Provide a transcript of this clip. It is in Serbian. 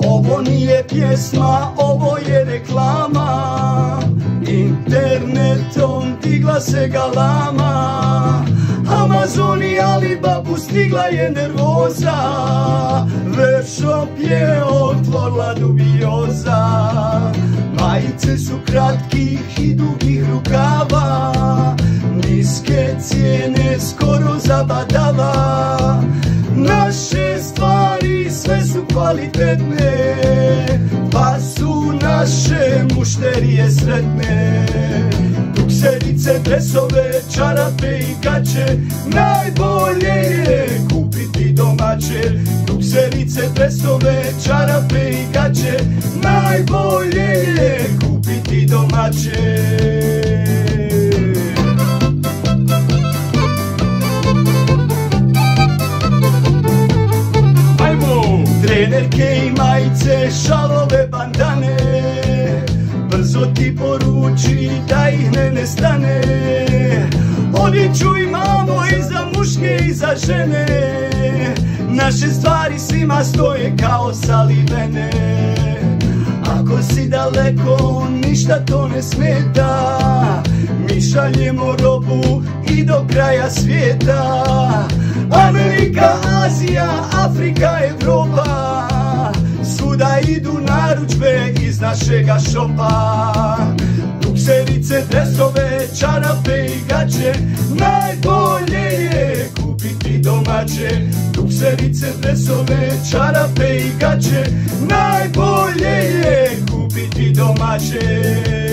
Ovo nije pjesma, ovo je reklama, internetom digla se galama. Amazon i Alibabu stigla je nervoza, Webshop je otvorila dubioza. Majice su kratkih i dugih rukava, niske cijene skoro zabadava. Naše stvari sve su kvalitetne, pa su naše mušterije sretne. Dukserice, dresove, čarape i gaće, najbolje je kupiti domaće. Dukserice, dresove, čarape i gaće, najbolje je kupiti domaće. Trenerke i majice, šalove, bandane, brzo ti poruči da ih ne nestane. Odjeću imamo i za muške i za žene, naše stvari svima stoje kao salivene. Ako si daleko, ništa to ne smeta, mi šaljemo robu i do kraja svijeta. Amerika, Azija, Afrika, Evropa, svuda idu narudžbe iz našega šopa. Dukserice, dresove, čarape i gaće, najbolje je kupiti domaće. Dukserice, dresove, čarape i gaće, najbolje je kupiti domaće.